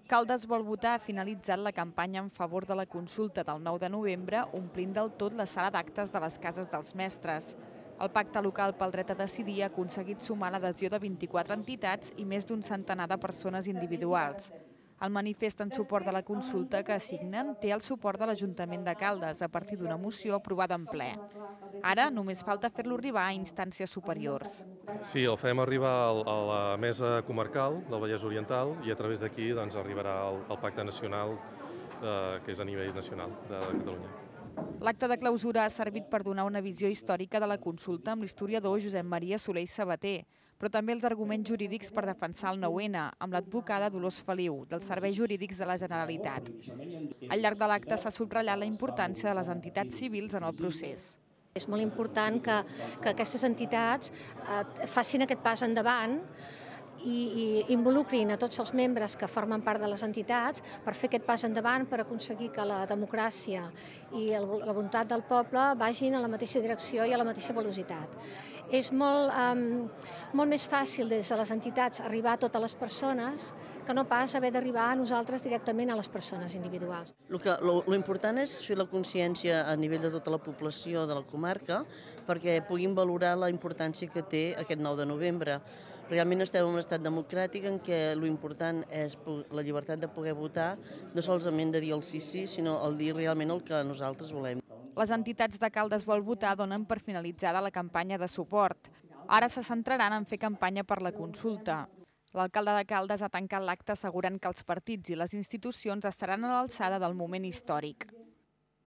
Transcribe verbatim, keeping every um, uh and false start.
Caldes vol votar ha finalitzat la campanya en favor de la consulta del nou de novembre, omplint del tot la sala d'actes de les cases dels mestres. El pacte local pel dret a decidir ha aconseguit sumar l'adhesió de vint-i-quatre entitats i més d'un centenar de persones individuals. El manifest en suport de la consulta que signen té el suport de l'Ajuntament de Caldes a partir d'una moció aprovada en ple. Ara només falta fer-lo arribar a instàncies superiors. Sí, el fem arribar al- a la mesa comarcal del Vallès Oriental i a través d'aquí doncs, arribarà al, al pacte nacional, eh, que és a nivell nacional de Catalunya. L'acte de clausura ha servit per donar una visió històrica de la consulta amb l'historiador Josep Maria Soler i Sabater, però també els arguments jurídics per defensar el nou ene, amb l'advocada Dolors Feliu, dels Serveis Jurídics de la Generalitat. Al llarg de l'acte s'ha subratllat la importància de les entitats civils en el procés. És molt important que, que aquestes entitats eh, facin aquest pas endavant i, i involucrin a tots els membres que formen part de les entitats per fer aquest pas endavant, per aconseguir que la democràcia i el, la voluntat del poble vagin a la mateixa direcció i a la mateixa velocitat. És molt, eh, molt més fàcil des de les entitats arribar a totes les persones que no pas haver d'arribar a nosaltres directament a les persones individuals. El que, lo, lo important és fer la consciència a nivell de tota la població de la comarca perquè puguin valorar la importància que té aquest nou de novembre. Realment estem en un estat democràtic en què l'important és la llibertat de poder votar, no solament de dir el sí sí, sinó el dir realment el que nosaltres volem. Les entitats de Caldes vol votar donen per finalitzada la campanya de suport. Ara se centraran en fer campanya per la consulta. L'alcalde de Caldes ha tancat l'acte assegurant que els partits i les institucions estaran a l'alçada del moment històric.